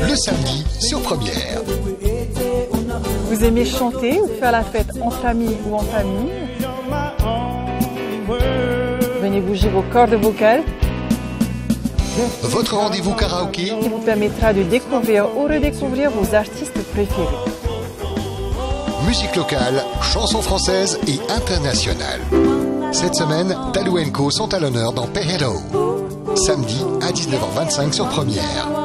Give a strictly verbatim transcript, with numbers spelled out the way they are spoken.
le samedi sur Première. Vous aimez chanter ou faire la fête en famille ou en famille? Venez bouger vos cordes vocales. Votre rendez-vous karaoké qui vous permettra de découvrir ou redécouvrir vos artistes préférés. Musique locale, chansons françaises et internationales. Cette semaine, Talou and Co sont à l'honneur dans Pay Hello. Samedi à dix-neuf heures vingt-cinq sur Première.